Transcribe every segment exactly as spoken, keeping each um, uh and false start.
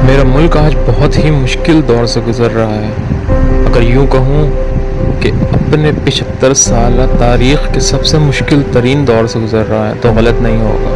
मेरा मुल्क आज बहुत ही मुश्किल दौर से गुज़र रहा है। अगर यूँ कहूँ कि अपने पचहत्तर साल तारीख़ के सबसे मुश्किल तरीन दौर से गुज़र रहा है तो गलत नहीं होगा।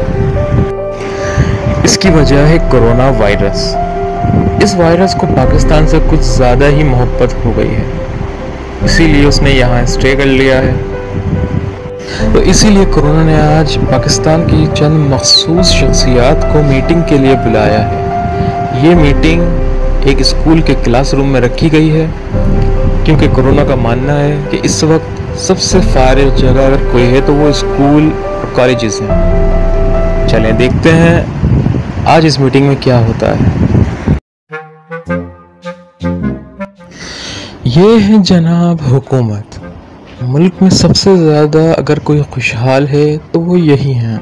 इसकी वजह है कोरोना वायरस। इस वायरस को पाकिस्तान से कुछ ज़्यादा ही मोहब्बत हो गई है, इसीलिए उसने यहाँ स्टे कर लिया है। तो इसीलिए कोरोना ने आज पाकिस्तान की चंद मखसूस शख्सियात को मीटिंग के लिए बुलाया है। ये मीटिंग एक स्कूल के क्लासरूम में रखी गई है, क्योंकि कोरोना का मानना है कि इस वक्त सबसे फारिग जगह अगर कोई है तो वो स्कूल और कॉलेजेस हैं। चलें देखते हैं आज इस मीटिंग में क्या होता है। ये है जनाब हुकूमत। मुल्क में सबसे ज़्यादा अगर कोई खुशहाल है तो वो यही हैं।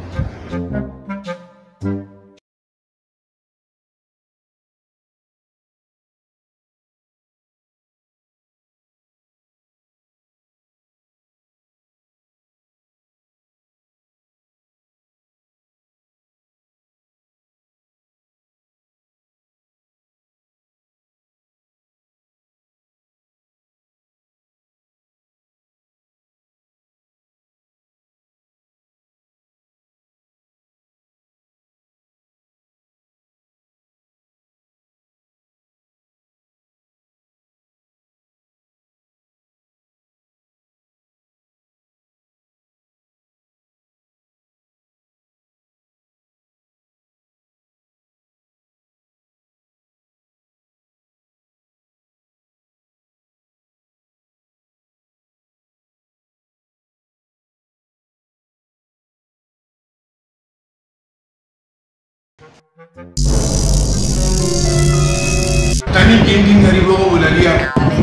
तनी किन किन गरीबों को बुला लिया?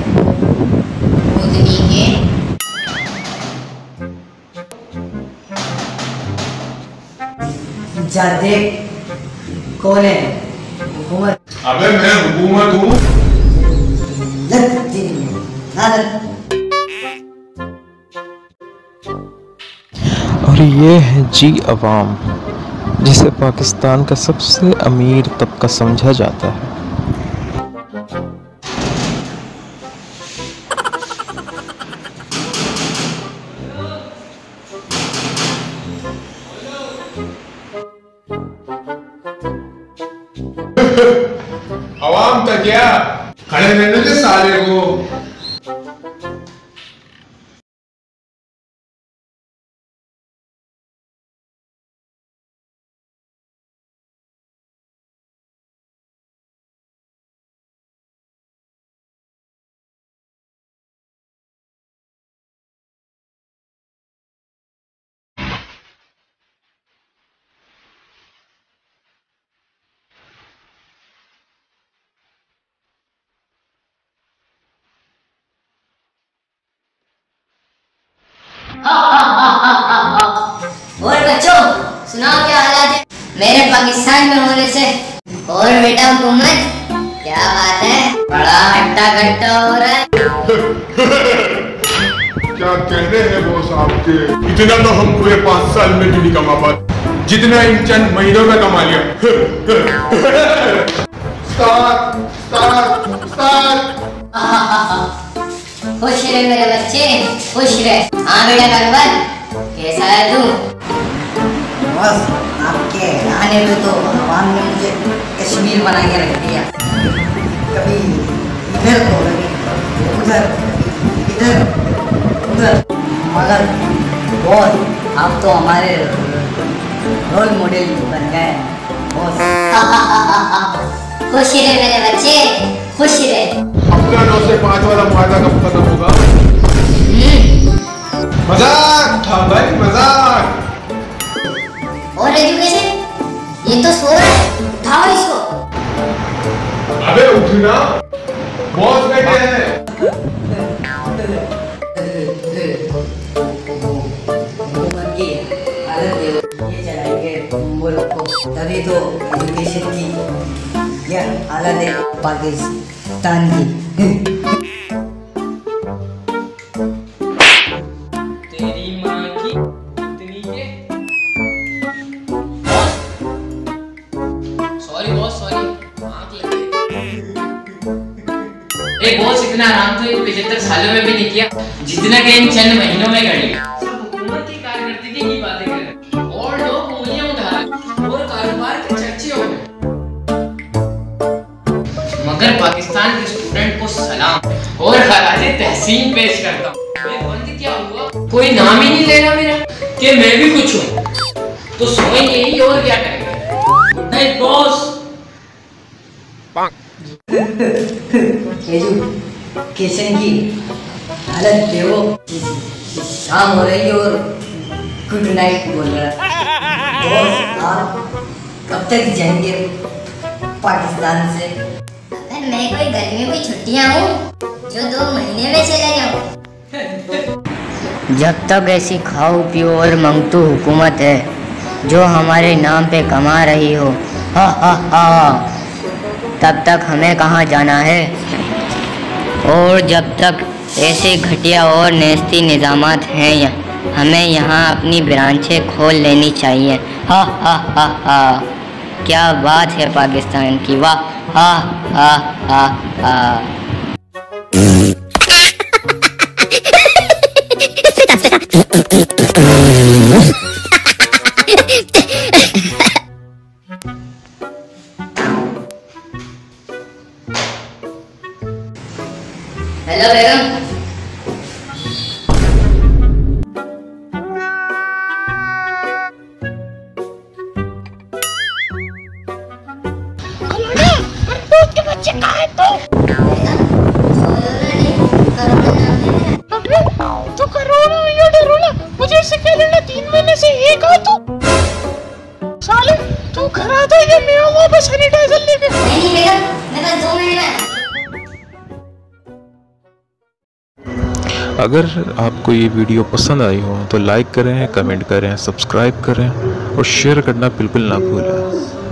जादे कौन है? हुकूमत। अबे मैं हुकूमत हूँ। और ये है जी अवाम, जिसे पाकिस्तान का सबसे अमीर तबका समझा जाता है। अवाम का क्या खड़े रहने दे साले को। और बच्चों सुनाओ क्या हालात है मेरे पाकिस्तान में होने से। और बेटा हुकूमत क्या बात है, बड़ा हट्टा कट्टा हो रहा है। क्या कहने हैं बॉस आपके, इतना तो हम पूरे पाँच साल में भी नहीं कमा पाते जितना इन चंद महीनों में कमा लिया। Start start start. खुश रहे मेरे बच्चे, खुश रहे। हाँ बेटा करबल, कैसा है तू? बस आपके आने पे तो अवाम ने मुझे कश्मीर बना के रख दिया। कभी इधर तो कभी उधर, इधर उधर। मगर बहुत आप तो हमारे रोल मॉडल बन गए बॉस। खुश रहे मेरे बच्चे, खुश रहे। अपना नौ से पाँच वाला मुआवजा कब खत्म होगा? मजाक था भाई, मजाक। और एजुकेशन, ये तो सो रहा है, उठाओ इसको। अबे उठना, बॉस बैठे हैं। ये चलाएंगे मुल्क को, तभी तो एजुकेशन की यह हालत है पाकिस्तान की। Sorry boss, sorry. ए बॉस, इतना आराम तो इन पचहत्तर सालों में भी नहीं किया जितना कि इन चंद महीनों में कर लिया। सब हुकूमत की कारकर्दगी की बातें कर रहे हैं और लोग उंगलियां उठा रहे और कारोबार के चर्चे हो गए। मगर पाकिस्तान के स्टूडेंट को सलाम और खराजे तहसीन पेश करता हूँ। बंद क्या हुआ, कोई नाम ही नहीं ले रहा मेरा कि मैं भी कुछ हूँ, तो सोएंगे ही और क्या करेंगे। Good night boss. किशन की हालत देखो, शाम हो रही है और गुड नाइट बोल रहा है। बॉस आप कब तक जाएंगे पाकिस्तान से? अगर मैं कोई गर्मियों की छुट्टियां हूँ जो दो महीने में चले जाऊँ। जब तक ऐसी खाओ पियो और मंगतू हुकूमत है जो हमारे नाम पे कमा रही हो, हा हा हा, तब तक हमें कहाँ जाना है। और जब तक ऐसे घटिया और नेस्ती निज़ामात हैं या, हमें यहाँ अपनी ब्रांचें खोल लेनी चाहिए। हा हा हा हा, क्या बात है पाकिस्तान की, वाह हा हा हा हा। हेलो बेगम। के बच्चे कहाँ हैं तो? तू करोना या डरोना, मुझे इससे क्या लेना? तीन महीने से एक आ तू साले, तू घर आता है मैं आऊँगा बस सैनिटाइजर लेके। नहीं बेगम, मैं बस दो मिनट में। अगर आपको ये वीडियो पसंद आई हो तो लाइक करें, कमेंट करें, सब्सक्राइब करें और शेयर करना बिल्कुल ना भूलें।